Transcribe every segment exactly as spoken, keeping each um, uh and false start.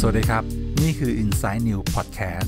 วัสดีครับนี่คือ Inside News Podcast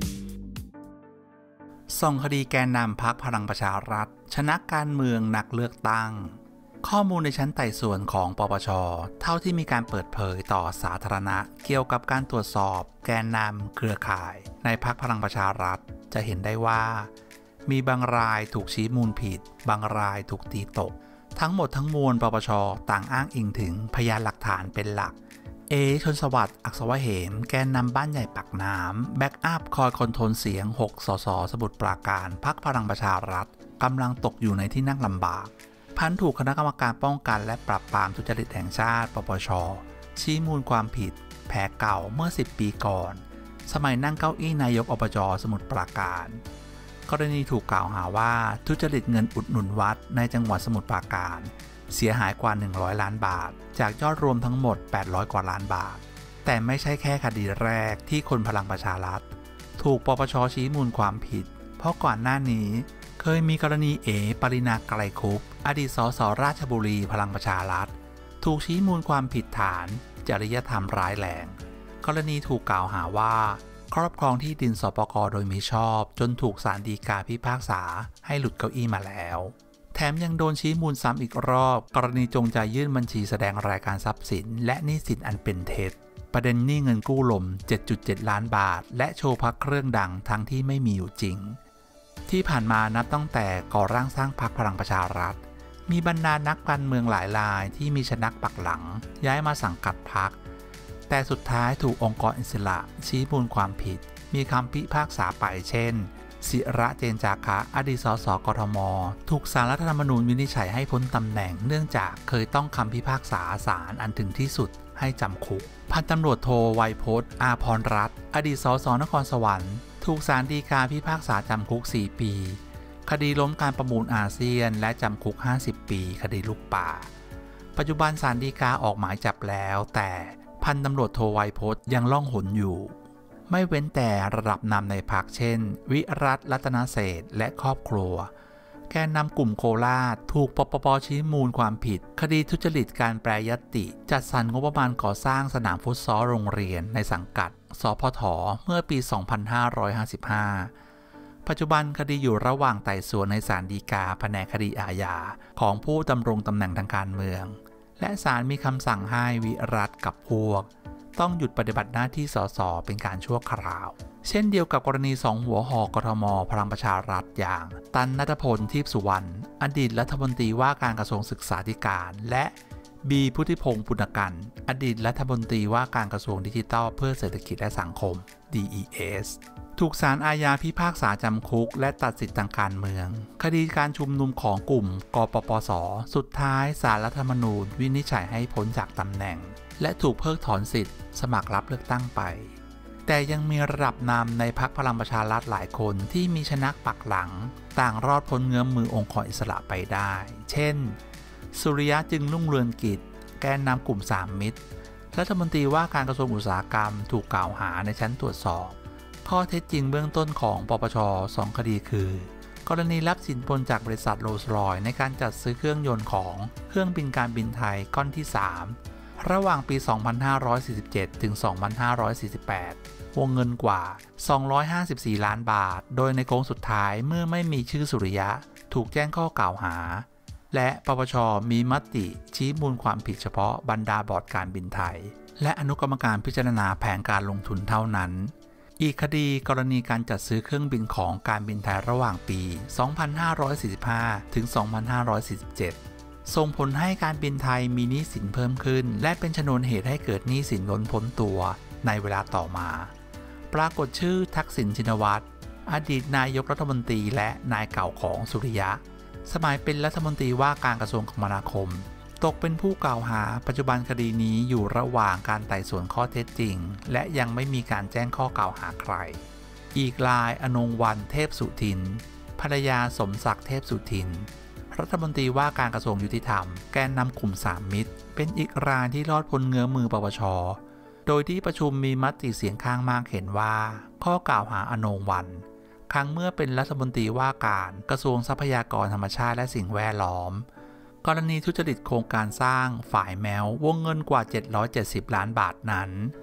ส่องคดีแกนนำพรรคพลังประชารัฐชนะการเมืองนักเลือกตั้งข้อมูลในชั้นไต่สวนของปปช.เท่าที่มีการเปิดเผยต่อสาธารณะเกี่ยวกับการตรวจสอบแกนนำเครือข่ายในพรรคพลังประชารัฐจะเห็นได้ว่ามีบางรายถูกชี้มูลผิดบางรายถูกตีตกทั้งหมดทั้งมวลปปช.ต่างอ้างอิงถึงพยานหลักฐานเป็นหลักเอชนสวัสดิ์อักษวเหมแกนนำบ้านใหญ่ปากน้ำแบ็กอัพคอยคอนโทรลเสียงหกสสสมุทรปราการพรรคพลังประชารัฐกำลังตกอยู่ในที่นั่งลำบากพันถูกคณะกรรมการป้องกันและปราบปรามทุจริตแห่งชาติปปช.ชี้มูลความผิดแผลเก่าเมื่อสิบปีก่อนสมัยนั่งเก้าอี้นายกอบจ.สมุทรปราการกรณีถูกกล่าวหาว่าทุจริตเงินอุดหนุนวัดในจังหวัดสมุทรปราการเสียหายกว่าหนึ่งร้อยล้านบาทจากยอดรวมทั้งหมดแปดร้อยกว่าล้านบาทแต่ไม่ใช่แค่คดีแรกที่คนพลังประชารัฐถูกปปช.ชี้มูลความผิดเพราะก่อนหน้านี้เคยมีกรณีเอปรินาไกรคุปอดีตสสราชบุรีพลังประชารัฐถูกชี้มูลความผิดฐานจริยธรรมร้ายแรงกรณีถูกกล่าวหาว่าครอบครองที่ดินสปก.โดยมิชอบจนถูกศาลฎีกาพิพากษาให้หลุดเก้าอี้มาแล้วแถมยังโดนชี้มูลซ้ำอีกรอบกรณีจงใจยื่นบัญชีแสดงรายการทรัพย์สินและหนี้สินอันเป็นเท็จประเด็นหนี้เงินกู้ลม เจ็ดจุดเจ็ด ล้านบาทและโชว์พรรคเครื่องดังทั้งที่ไม่มีอยู่จริงที่ผ่านมานับตั้งแต่ก่อร่างสร้างพรรคพลังประชารัฐมีบรรดานักการเมืองหลายรายที่มีชนักปักหลังย้ายมาสังกัดพรรคแต่สุดท้ายถูกองค์กรอิสระชี้มูลความผิดมีคำพิพากษาไปเช่นศิระเจนจาคะอดีตสสกทมถูกศาลรัฐธรรมนูญวินิจฉัยให้พ้นตำแหน่งเนื่องจากเคยต้องคำพิพากษาศาลอันถึงที่สุดให้จำคุกพันตำรวจโทไวยพจน์อาภรณ์รัตน์อดีตสสนครสวรรค์ถูกศาลฎีกาพิพากษาจำคุกสี่ปีคดีล้มการประมูลอาเซียนและจำคุกห้าสิบปีคดีลูกป่าปัจจุบันศาลฎีกาออกหมายจับแล้วแต่พันตำรวจโทไวยพจน์ยังล่องหนอยู่ไม่เว้นแต่ระดับนำในพรรคเช่นวิรัตน์รัตนเศรษฐ์และครอบครัวแกนนำกลุ่มโคราชถูกปปป.ชี้มูลความผิดคดีทุจริตการแปรยติจัดสรรงบประมาณก่อสร้างสนามฟุตซอลโรงเรียนในสังกัดสพท.เมื่อปี สองพันห้าร้อยห้าสิบห้า ปัจจุบันคดีอยู่ระหว่างไต่สวนในศาลฎีกาแผนกคดีอาญาของผู้ดำรงตำแหน่งทางการเมืองและศาลมีคำสั่งให้วิรัตน์กับพวกต้องหยุดปฏิบัติหน้าที่สสเป็นการชั่วคราวเช่นเดียวกับกรณีสองหัวหอกทมพลังประชารัฐอย่างตันณัฐพลทิพย์สุวรรณอดีตรัฐมนตรีว่าการกระทรวงศึกษาธิการและบีพุทธิพงศ์ปุณกันอดีตรัฐมนตรีว่าการกระทรวงดิจิทัลเพื่อเศรษฐกิจและสังคม ดี อี เอส ถูกศาลอาญาพิพากษาจำคุกและตัดสิทธิทางการเมืองคดีการชุมนุมของกลุ่มกปปส.สุดท้ายศาลรัฐธรรมนูญวินิจฉัยให้พ้นจากตำแหน่งและถูกเพิกถอนสิทธิ์สมัครรับเลือกตั้งไปแต่ยังมีระดับนำในพรรคพลังประชารัฐหลายคนที่มีชนักปักหลังต่างรอดพ้นเงื้อมมือองค์กรอิสระไปได้เช่นสุริยะจึงรุ่งเรืองกิจแกนนำกลุ่มสามมิตรรัฐมนตรีว่าการกระทรวงอุตสาหกรรมถูกกล่าวหาในชั้นตรวจสอบข้อเท็จจริงเบื้องต้นของปปช.สองคดีคือกรณีรับสินบนจากบริษัทโรลส์รอยซ์ในการจัดซื้อเครื่องยนต์ของเครื่องบินการบินไทยก้อนที่สามระหว่างปี สองพันห้าร้อยสี่สิบเจ็ด ถึง สองพันห้าร้อยสี่สิบแปด วงเงินกว่า สองร้อยห้าสิบสี่ ล้านบาท โดยในโค้งสุดท้ายเมื่อไม่มีชื่อสุริยะถูกแจ้งข้อกล่าวหาและปปช.มีมติชี้มูลความผิดเฉพาะบรรดาบอร์ดการบินไทยและอนุกรรมการพิจารณาแผนการลงทุนเท่านั้นอีกคดีกรณีการจัดซื้อเครื่องบินของการบินไทยระหว่างปี สองพันห้าร้อยสี่สิบห้า ถึง สองพันห้าร้อยสี่สิบเจ็ดส่งผลให้การบินไทยมีหนี้สินเพิ่มขึ้นและเป็นชนวนเหตุให้เกิดหนี้สินล้นพ้นตัวในเวลาต่อมาปรากฏชื่อทักษิณชินวัตรอดีตนายกรัฐมนตรีและนายเก่าของสุริยะสมัยเป็นรัฐมนตรีว่าการกระทรวงคมนาคมตกเป็นผู้กล่าวหาปัจจุบันคดีนี้อยู่ระหว่างการไต่สวนข้อเท็จจริงและยังไม่มีการแจ้งข้อกล่าวหาใครอีกรายอนงวรรณเทพสุทินภรรยาสมศักดิ์เทพสุทินรัฐมนตรีว่าการกระทรวงยุติธรรมแกนนำกลุ่มสามมิตรเป็นอีกรายที่รอดพ้นเงื้อมือปปช.โดยที่ประชุมมีมติเสียงข้างมากเห็นว่าข้อกล่าวหาอนงวรรณครั้งเมื่อเป็นรัฐมนตรีว่าการกระทรวงทรัพยากรธรรมชาติและสิ่งแวดล้อมกรณีทุจริตโครงการสร้างฝ่ายแมววงเงินกว่าเจ็ดร้อยเจ็ดสิบล้านบาทนั้น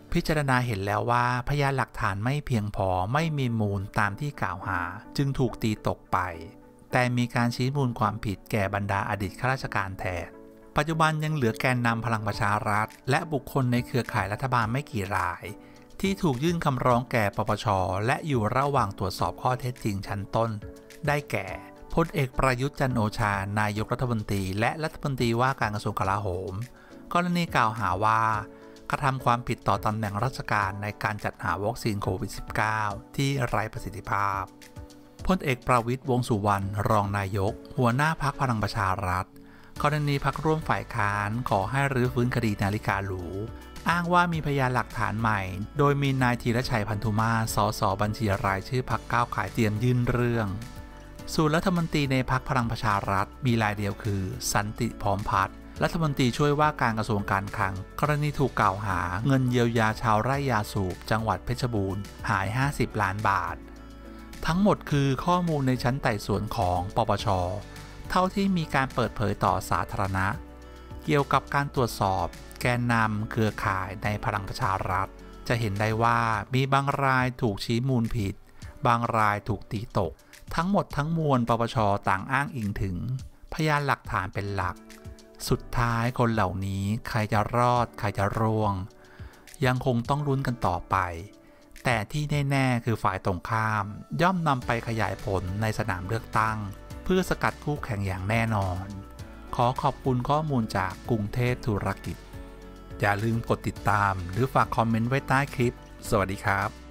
พิจารณาเห็นแล้วว่าพยานหลักฐานไม่เพียงพอไม่มีมูลตามที่กล่าวหาจึงถูกตีตกไปแต่มีการชี้มูลความผิดแก่บรรดาอดีตข้าราชการแทนปัจจุบันยังเหลือแกนนำพลังประชารัฐและบุคคลในเครือข่ายรัฐบาลไม่กี่รายที่ถูกยื่นคำร้องแก่ปปช.และอยู่ระหว่างตรวจสอบข้อเท็จจริงชั้นต้นได้แก่พลเอกประยุทธ์จันทร์โอชานายกรัฐมนตรีและรัฐมนตรีว่าการกระทรวงกลาโหมกรณีกล่าวหาว่ากระทำความผิดต่อตำแหน่งราชการในการจัดหาวัคซีนโควิด สิบเก้า ที่ไร้ประสิทธิภาพพลเอกประวิตรวงษ์สุวรรณรองนายกหัวหน้าพรรคพลังประชารัฐกรณีพรรคร่วมฝ่ายค้านขอให้รื้อฟื้นคดีนาฬิกาหรูอ้างว่ามีพยานหลักฐานใหม่โดยมีนายธีรชัยพันธุมาสสบัญชีรายชื่อพรรคก้าวไกลเตรียมยื่นเรื่องส่วนรัฐมนตรีในพรรคพลังประชารัฐมีรายเดียวคือสันติพร้อมพัฒน์รัฐมนตรีช่วยว่าการกระทรวงการคลังกรณีถูกกล่าวหาเงินเยียวยาชาวไร่ยาสูบจังหวัดเพชรบูรณ์หายห้าสิบล้านบาททั้งหมดคือข้อมูลในชั้นไต่สวนของปปช.เท่าที่มีการเปิดเผยต่อสาธารณะเกี่ยวกับการตรวจสอบแกนนำเครือข่ายในพลังประชารัฐจะเห็นได้ว่ามีบางรายถูกชี้มูลผิดบางรายถูกตีตกทั้งหมดทั้งมวลปปช.ต่างอ้างอิงถึงพยานหลักฐานเป็นหลักสุดท้ายคนเหล่านี้ใครจะรอดใครจะร่วงยังคงต้องลุ้นกันต่อไปแต่ที่แน่ๆคือฝ่ายตรงข้ามย่อมนำไปขยายผลในสนามเลือกตั้งเพื่อสกัดคู่แข่งอย่างแน่นอนขอขอบคุณข้อมูลจากกรุงเทพธุรกิจอย่าลืมกดติดตามหรือฝากคอมเมนต์ไว้ใต้คลิปสวัสดีครับ